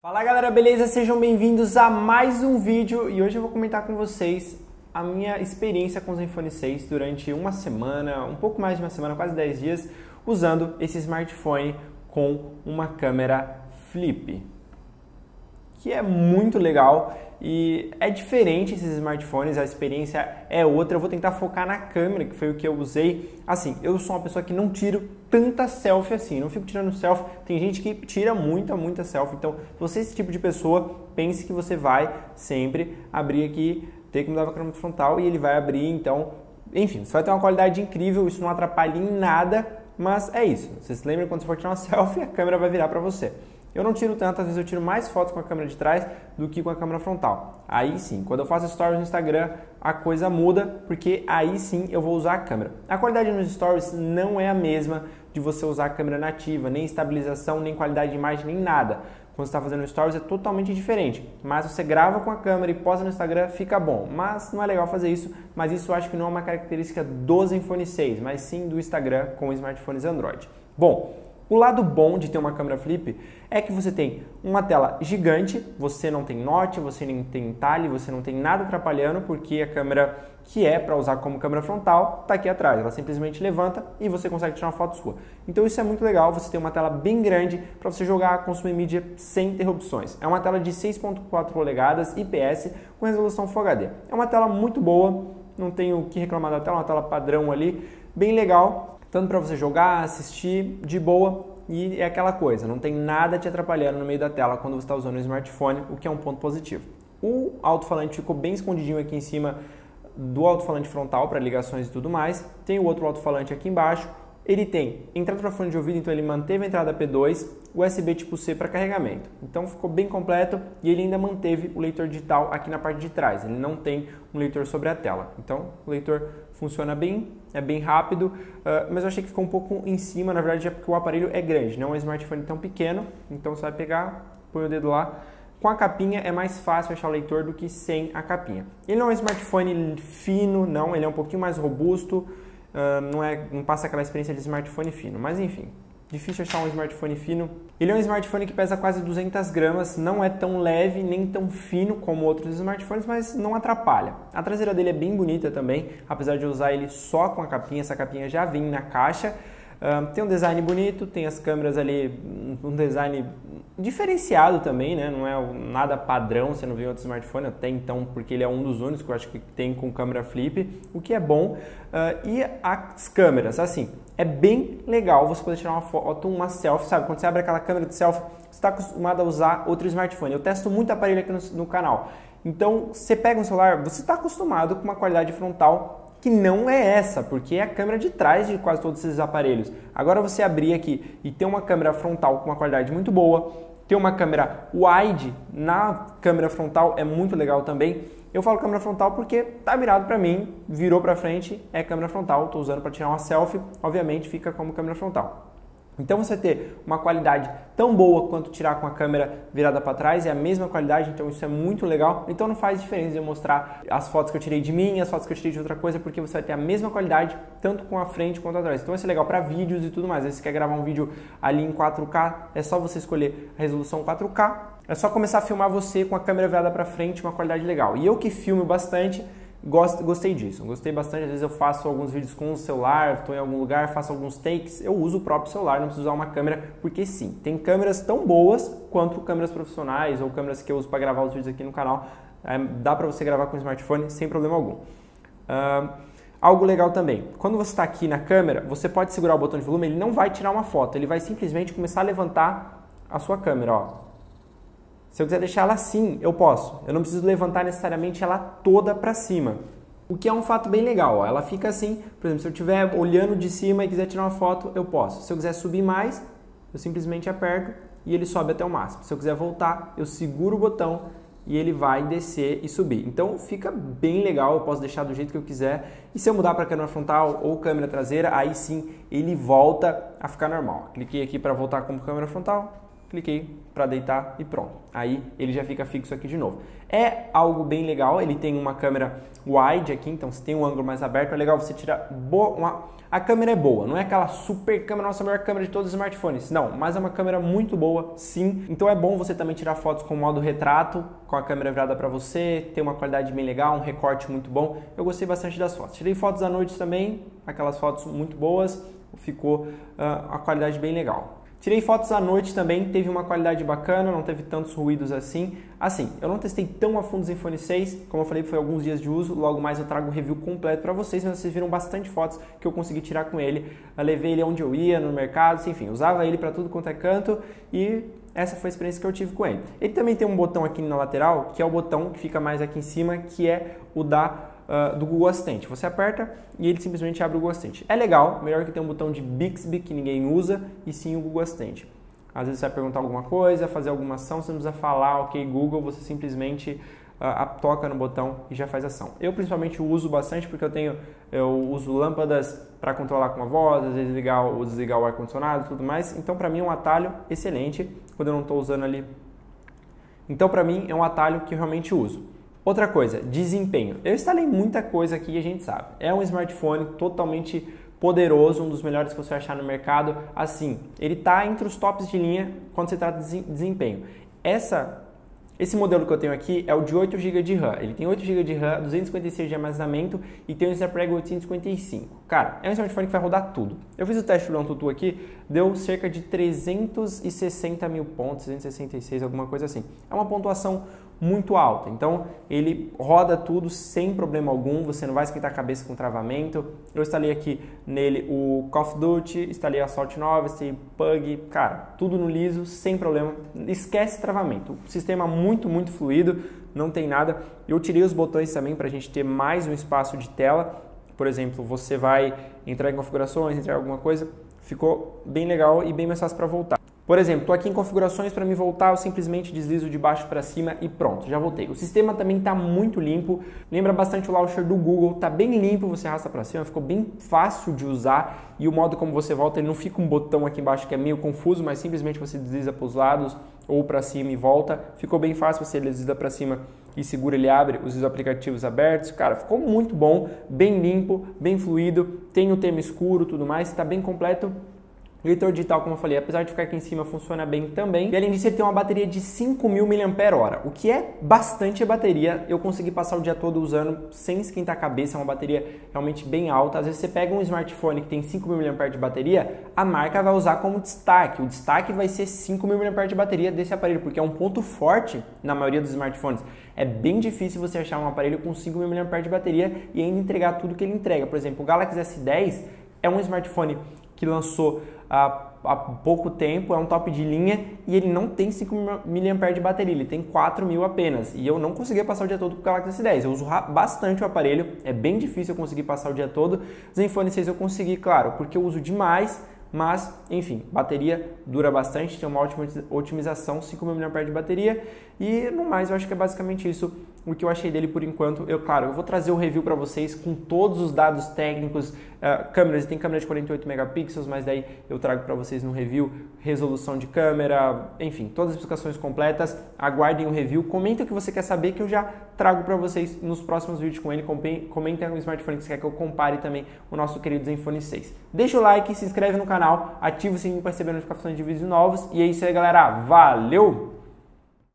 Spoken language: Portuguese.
Fala galera, beleza? Sejam bem-vindos a mais um vídeo e hoje eu vou comentar com vocês a minha experiência com o Zenfone 6 durante uma semana, um pouco mais de uma semana, quase 10 dias, usando esse smartphone com uma câmera flip, que é muito legal e é diferente esses smartphones, a experiência é outra. Eu vou tentar focar na câmera, que foi o que eu usei. Assim, eu sou uma pessoa que não tiro tanta selfie assim, não fico tirando selfie. Tem gente que tira muita selfie, então se você é esse tipo de pessoa, pense que você vai sempre abrir aqui, ter que mudar a câmera frontal e ele vai abrir, então, enfim, você vai ter uma qualidade incrível, isso não atrapalha em nada, mas é isso. Você se lembra quando você for tirar uma selfie, a câmera vai virar para você. Eu não tiro tanto, às vezes eu tiro mais fotos com a câmera de trás do que com a câmera frontal. Aí sim, quando eu faço stories no Instagram, a coisa muda, porque aí sim eu vou usar a câmera. A qualidade nos stories não é a mesma de você usar a câmera nativa, nem estabilização, nem qualidade de imagem, nem nada. Quando você está fazendo stories é totalmente diferente, mas você grava com a câmera e posta no Instagram, fica bom. Mas não é legal fazer isso, mas isso eu acho que não é uma característica do Zenfone 6, mas sim do Instagram com smartphones Android. Bom, o lado bom de ter uma câmera flip é que você tem uma tela gigante, você não tem note, você nem tem entalhe, você não tem nada atrapalhando, porque a câmera que é para usar como câmera frontal está aqui atrás, ela simplesmente levanta e você consegue tirar uma foto sua. Então isso é muito legal, você tem uma tela bem grande para você jogar, consumir mídia sem interrupções. É uma tela de 6.4 polegadas IPS com resolução Full HD. É uma tela muito boa, não tenho o que reclamar da tela, uma tela padrão ali, bem legal. Tanto para você jogar, assistir de boa e é aquela coisa, não tem nada te atrapalhando no meio da tela quando você está usando o smartphone, o que é um ponto positivo. O alto-falante ficou bem escondidinho aqui em cima do alto-falante frontal para ligações e tudo mais. Tem o outro alto-falante aqui embaixo. Ele tem entrada para fone de ouvido, então ele manteve a entrada P2, USB tipo C para carregamento. Então ficou bem completo e ele ainda manteve o leitor digital aqui na parte de trás. Ele não tem um leitor sobre a tela. Então o leitor funciona bem, é bem rápido, mas eu achei que ficou um pouco em cima, na verdade é porque o aparelho é grande, não é um smartphone tão pequeno, então você vai pegar, põe o dedo lá. Com a capinha é mais fácil achar o leitor do que sem a capinha. Ele não é um smartphone fino, não, ele é um pouquinho mais robusto, não passa aquela experiência de smartphone fino, mas enfim, difícil achar um smartphone fino. Ele é um smartphone que pesa quase 200 gramas, não é tão leve nem tão fino como outros smartphones, mas não atrapalha. A traseira dele é bem bonita também, apesar de eu usar ele só com a capinha, essa capinha já vem na caixa. Tem um design bonito, tem as câmeras ali, um design diferenciado também, né? Não é nada padrão, você não vê em outro smartphone até então, porque ele é um dos únicos que eu acho que tem com câmera flip, o que é bom. E as câmeras, assim, é bem legal você poder tirar uma foto, uma selfie, sabe? Quando você abre aquela câmera de selfie, você está acostumado a usar outro smartphone. Eu testo muito aparelho aqui no canal. Então, você pega um celular, você está acostumado com uma qualidade frontal que não é essa, porque é a câmera de trás de quase todos esses aparelhos. Agora você abrir aqui e ter uma câmera frontal com uma qualidade muito boa, ter uma câmera wide na câmera frontal é muito legal também. Eu falo câmera frontal porque tá virado para mim, virou para frente, é câmera frontal, estou usando para tirar uma selfie, obviamente fica como câmera frontal. Então você ter uma qualidade tão boa quanto tirar com a câmera virada para trás é a mesma qualidade, então isso é muito legal. Então não faz diferença eu mostrar as fotos que eu tirei de mim, as fotos que eu tirei de outra coisa, porque você vai ter a mesma qualidade tanto com a frente quanto atrás. Então isso é legal para vídeos e tudo mais. Se você quer gravar um vídeo ali em 4K, é só você escolher a resolução 4K. É só começar a filmar você com a câmera virada para frente, uma qualidade legal. E eu que filmo bastante, gostei disso, gostei bastante. Às vezes eu faço alguns vídeos com o celular, estou em algum lugar, faço alguns takes, eu uso o próprio celular, não preciso usar uma câmera, porque sim, tem câmeras tão boas quanto câmeras profissionais ou câmeras que eu uso para gravar os vídeos aqui no canal. Dá para você gravar com o smartphone sem problema algum. Algo legal também, quando você está aqui na câmera, você pode segurar o botão de volume, ele não vai tirar uma foto, ele vai simplesmente começar a levantar a sua câmera, ó. Se eu quiser deixar ela assim, eu posso. Eu não preciso levantar necessariamente ela toda para cima. O que é um fato bem legal. Ó. Ela fica assim, por exemplo, se eu estiver olhando de cima e quiser tirar uma foto, eu posso. Se eu quiser subir mais, eu simplesmente aperto e ele sobe até o máximo. Se eu quiser voltar, eu seguro o botão e ele vai descer e subir. Então fica bem legal, eu posso deixar do jeito que eu quiser. E se eu mudar para câmera frontal ou câmera traseira, aí sim ele volta a ficar normal. Cliquei aqui para voltar como câmera frontal. cliquei para deitar e pronto. Aí ele já fica fixo aqui de novo. É algo bem legal, ele tem uma câmera wide aqui, então se tem um ângulo mais aberto, é legal você tirar a câmera é boa, não é aquela super câmera, nossa melhor câmera de todos os smartphones, não, mas é uma câmera muito boa, sim. Então é bom você também tirar fotos com modo retrato, com a câmera virada para você, ter uma qualidade bem legal, um recorte muito bom. Eu gostei bastante das fotos. Tirei fotos à noite também, aquelas fotos muito boas, ficou a qualidade bem legal. Tirei fotos à noite também, teve uma qualidade bacana, não teve tantos ruídos assim. Assim, eu não testei tão a fundo o Zenfone 6, como eu falei, foi alguns dias de uso, logo mais eu trago o review completo para vocês, mas vocês viram bastante fotos que eu consegui tirar com ele. Eu levei ele onde eu ia, no mercado, enfim, usava ele para tudo quanto é canto e essa foi a experiência que eu tive com ele. Ele também tem um botão aqui na lateral, que é o botão que fica mais aqui em cima, que é o do Google Assistente. Você aperta e ele simplesmente abre o Google Assistente. É legal, melhor que ter um botão de Bixby que ninguém usa e sim o Google Assistente. Às vezes você vai perguntar alguma coisa, fazer alguma ação, você não precisa falar ok Google, você simplesmente toca no botão e já faz ação. Eu principalmente uso bastante porque eu uso lâmpadas para controlar com a voz, às vezes ligar ou desligar o ar-condicionado e tudo mais. Então para mim é um atalho excelente quando eu não estou usando ali. Então para mim é um atalho que eu realmente uso. Outra coisa, desempenho. Eu instalei muita coisa aqui e a gente sabe. É um smartphone totalmente poderoso, um dos melhores que você vai achar no mercado. Assim, ele está entre os tops de linha quando se trata de desempenho. Esse modelo que eu tenho aqui é o de 8 GB de RAM. Ele tem 8 GB de RAM, 256 de armazenamento e tem o Snapdragon 855. Cara, é um smartphone que vai rodar tudo. Eu fiz o teste do AnTuTu aqui, deu cerca de 360 mil pontos, 366, alguma coisa assim. É uma pontuação muito alta, então ele roda tudo sem problema algum, você não vai esquentar a cabeça com travamento. Eu instalei aqui nele o Call of Duty, instalei Assault 9, instalei Pug, cara, tudo no liso, sem problema, esquece travamento. O sistema muito fluido, não tem nada. Eu tirei os botões também para a gente ter mais um espaço de tela. Por exemplo, você vai entrar em configurações, entrar em alguma coisa, ficou bem legal e bem mais fácil para voltar. Por exemplo, estou aqui em configurações, para me voltar eu simplesmente deslizo de baixo para cima e pronto, já voltei. O sistema também está muito limpo, lembra bastante o launcher do Google, está bem limpo, você arrasta para cima, ficou bem fácil de usar e o modo como você volta, ele não fica um botão aqui embaixo que é meio confuso, mas simplesmente você desliza para os lados ou para cima e volta, ficou bem fácil, você desliza para cima e segura, ele abre os aplicativos abertos, cara, ficou muito bom, bem limpo, bem fluido, tem o tema escuro, tudo mais, está bem completo. Leitor digital, como eu falei, apesar de ficar aqui em cima, funciona bem também. E além disso, ele tem uma bateria de 5.000 mAh, o que é bastante bateria. Eu consegui passar o dia todo usando sem esquentar a cabeça, é uma bateria realmente bem alta. Às vezes você pega um smartphone que tem 5.000 mAh de bateria, a marca vai usar como destaque. O destaque vai ser 5.000 mAh de bateria desse aparelho, porque é um ponto forte na maioria dos smartphones. É bem difícil você achar um aparelho com 5.000 mAh de bateria e ainda entregar tudo que ele entrega. Por exemplo, o Galaxy S10 é um smartphone que lançou há pouco tempo, é um top de linha e ele não tem 5.000 mAh de bateria, ele tem 4.000 apenas. E eu não conseguia passar o dia todo com o Galaxy S10, eu uso bastante o aparelho, é bem difícil eu conseguir passar o dia todo. Zenfone 6 eu consegui, claro, porque eu uso demais, mas enfim, bateria dura bastante, tem uma ótima otimização, 5.000 mAh de bateria e no mais eu acho que é basicamente isso o que eu achei dele por enquanto. Eu vou trazer o review para vocês com todos os dados técnicos, câmeras, tem câmera de 48 megapixels, mas daí eu trago para vocês no review, resolução de câmera, enfim, todas as explicações completas. Aguardem o review, comentem o que você quer saber que eu já trago para vocês nos próximos vídeos com ele. Comentem o smartphone que você quer que eu compare também o nosso querido Zenfone 6. Deixa o like, se inscreve no canal, ativa o sininho para receber notificações de vídeos novos e é isso aí, galera, valeu!